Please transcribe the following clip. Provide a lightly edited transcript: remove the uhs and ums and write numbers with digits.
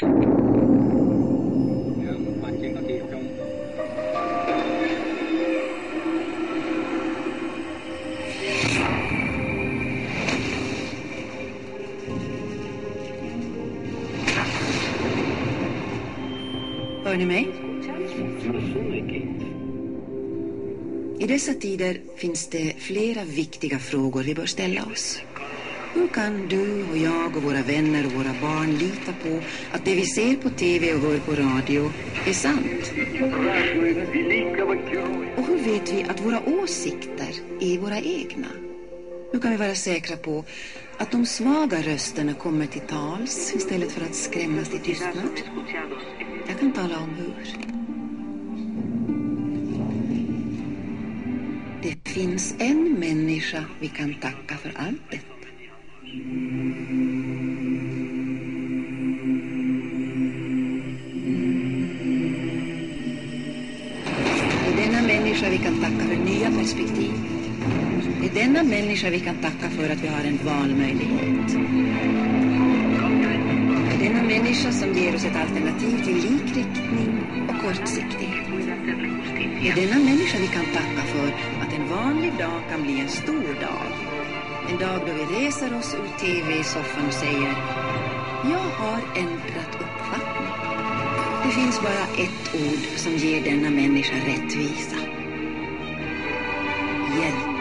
Hör ni mig? I dessa tider finns det flera viktiga frågor vi bör ställa oss. Hur kan du och jag och våra vänner och våra barn lita på att det vi ser på tv och hör på radio är sant? Och hur vet vi att våra åsikter är våra egna? Hur kan vi vara säkra på att de svaga rösterna kommer till tals istället för att skrämmas till tystnad? Jag kan tala om hur. Det finns en människa vi kan tacka för allt detta. Det är denna människa vi kan tacka för nya perspektiv. Det är denna människa vi kan tacka för att vi har en valmöjlighet. Det är denna människa som ger oss ett alternativ till likriktning och kortsiktighet. Det är denna människa vi kan tacka för att en vanlig dag kan bli en stor dag. En dag då vi reser oss ur tv-soffan och säger: jag har ändrat uppfattning. Det finns bara ett ord som ger denna människa rättvisa. Hjälp.